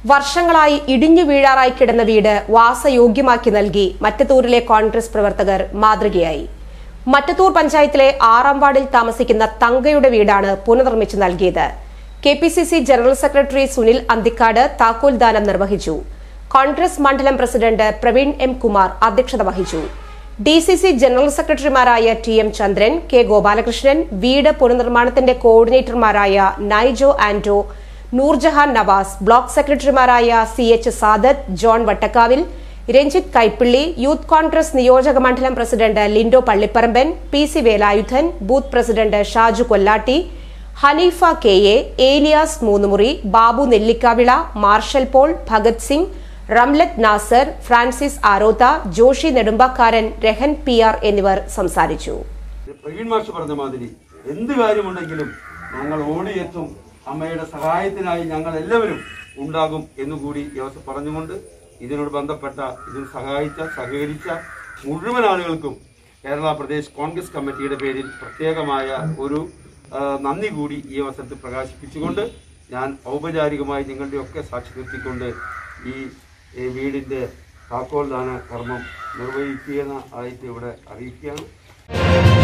വർഷങ്ങളായി ഇടിഞ്ഞു വീഴാറായി കിടന്ന വീട് വാസയോഗ്യമാക്കി നൽകി മറ്റത്തൂരിലെ കോൺഗ്രസ് പ്രവർത്തകർ മാതൃകയായി. മറ്റത്തൂർ പഞ്ചായത്തിലെ 6ാം വാർഡിൽ താമസിക്കുന്ന തങ്കയുടെ വീടാണ് പുനർനിർമ്മിച്ചു നൽകിയത്. KPCC general secretary Sunil Anthikkad താക്കോൽദാനം നിർവഹിച്ചു. കോൺഗ്രസ് മണ്ഡലം പ്രസിഡന്റ് പ്രവീൺ എം കുമാർ അധ്യക്ഷത വഹിച്ചു. ഡിസിസി ജനറൽ സെക്രട്ടറിമാരായ ടി.എം. ചന്ദ്രൻ, കെ. ഗോപാലകൃഷ്ണൻ, വീട് പുനർനിർമ്മാണത്തിന്റെ കോർഡിനേറ്റർമാരായ നൈജോ ആന്റോ, നൂർജഹാൻ നവാസ്, ബ്ലോക്ക് സെക്രട്ടറിമാരായ C H. Sadath, John Vattakkavil, Ranjith Kaippilly, youth Congress നിയോജക മണ്ഡലം president Lindo Pallipparamban, P C. Velayudhan, booth president Shaju Kollatti, Haneefa K A, Eliyas Moonnumuri, Babu Nellikkavila, Marshal Paul, Bhagat Singh, Ramlath Nasar, Francis Arotha, Joshi Nedumpakkaran, Rehan P R. എന്നിവർ സംസാരിച്ചു. എന്ത് കാര്യമുണ്ടെങ്കിലും ഞങ്ങൾ ഓടിയെത്തും, അമ്മയുടെ സഹായത്തിനായി ഞങ്ങൾ എല്ലാവരും ഉണ്ടാകും എന്നുകൂടി യോസഫ് പറഞ്ഞുകൊണ്ട് ഇതിനോട് ബന്ധപ്പെട്ട ഇതിൽ സഹകരിച്ച മുഴുവൻ ആളുകൾക്കും കേരള പ്രദേശ് കോൺഗ്രസ് കമ്മിറ്റിയുടെ പേരിൽ പ്രത്യേകമായ ഒരു നന്ദി കൂടി ഈ അവസരത്തിൽ പ്രകാശിപ്പിച്ചുകൊണ്ട് ഞാൻ ഔപചാരികമായി നിങ്ങളുടെയൊക്കെ സാക്ഷി നിർത്തിക്കൊണ്ട് ഈ വീടിൻ്റെ താക്കോൽദാന കർമ്മം നിർവഹിക്കുകയായിട്ട് ഇവിടെ അറിയിക്കുകയാണ്.